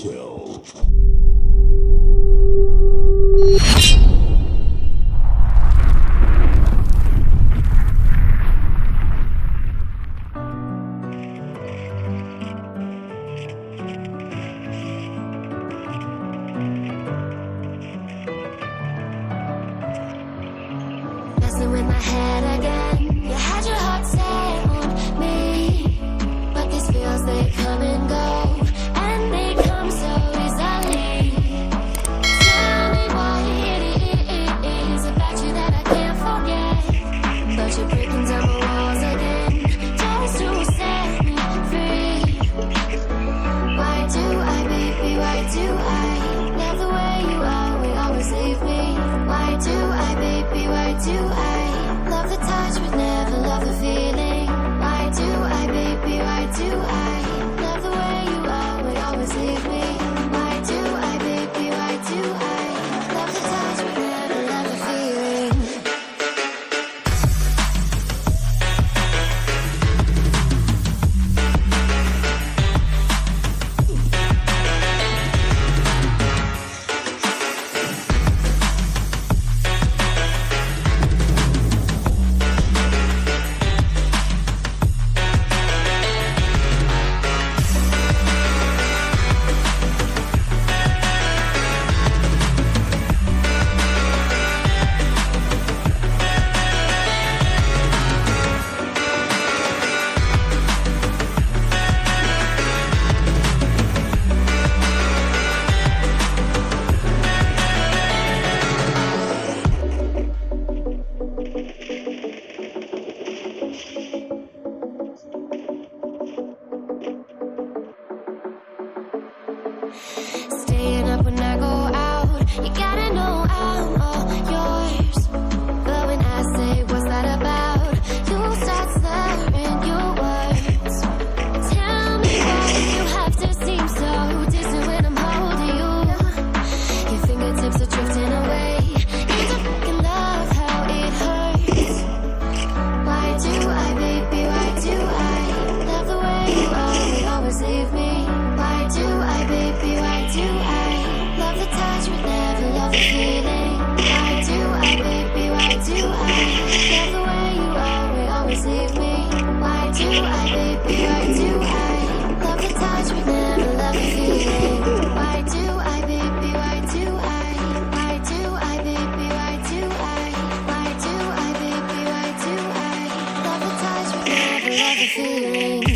kill. Messing with my head again. You had your heart set on me, but these feels, they come and go, and they come so easily. Tell me what it is about you that I can't forget, but you're breaking down the walls again, just to set me free. Why do I, baby, why do I love the way you are, we always leave me? Why do I, baby, why do I love the touch but never love the feeling? Why do I, baby, why do I love the way you are, we always leave me? Why do I, baby, why do I love the touch but never love the feeling? Staying up when I go out, you gotta know I'm all yours. But when I say what's that about, you start slurring your words. Tell me why you have to seem so distant when I'm holding you. Your fingertips are drifting away. You don't fucking love how it hurts. Why do I, baby, why do I love the way you are, we always leave me? Why do I, baby, why do I love the touch but never love the feeling? Why do I, baby, why do I love the way you are, we always leave me? Why do I, baby, why do I love the touch but never love the feeling? Why do I, baby, why do I do I, baby, why do why do I, baby, why do I love the touch but never love the feeling?